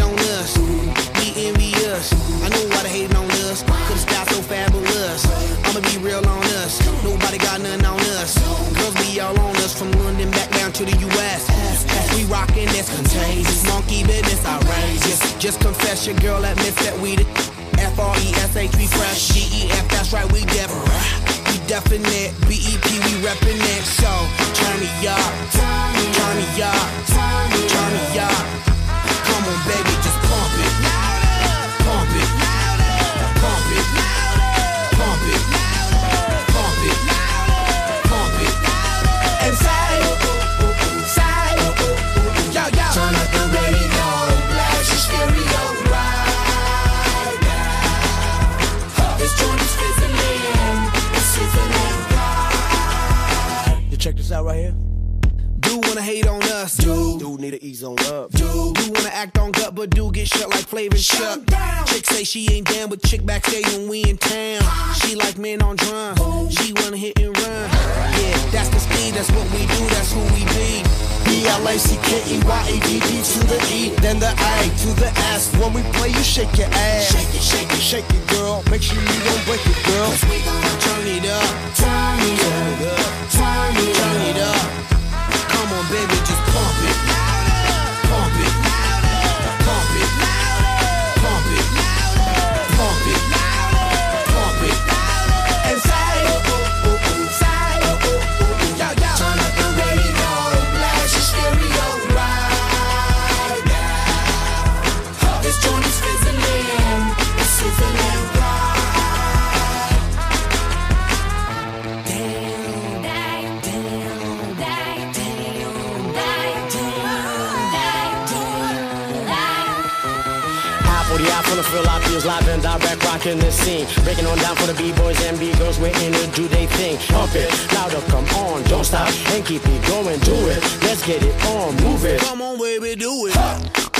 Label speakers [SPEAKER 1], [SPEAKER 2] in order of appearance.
[SPEAKER 1] on us. We envious. I know why they hating on us. Cause the sky's so fabulous. I'ma be real on us. Nobody got nothing on us. Girls be all on us from London back down to the US. We rockin' that's contagious. Monkey business outrageous. Just confess your girl admits that we the F-R-E-S-H, we fresh. G-E-F, that's right, we definite. B-E-P, we reppin' it. So, turn me up, turn me up, turn me up. Come on, baby, just pump it. Pump it, pump it, pump it, pump it, pump it. And say, yo, yo. Turn up the radio, blast your stereo right now. This joint is fizzling, it's sizzling right. You check this out right here. Do wanna hate on us, dude need to ease on up, dude wanna act on gut, but do get shut like Flavor Chuck. Chick say she ain't down, but chick backstage when we in town. She like men on drum, she wanna hit and run. Yeah, that's the speed, that's what we do, that's who we be. B-L-A-C-K-E-Y-A-D-D to the E, then the A to the S. When we play, you shake your ass. Shake it, shake it, shake it, girl. Make sure you don't break it, girl. Cause we gonna turn it up, turn it up, turn it up. Come on, baby, just pump it. Pump it. Pump it. Pump it. Pump it. Pump it. And say, yo, yo. Turn up the radio, blast your stereo right now. This joint is fizzling, it's sizzling right.
[SPEAKER 2] From the Philippines, live and direct, rocking the scene. Breaking on down for the B-boys and B-girls, we're in to do they thing. Pump it, louder, come on, don't stop, and keep it going, do it. Let's get it on, move it.
[SPEAKER 1] Come on, baby, do it.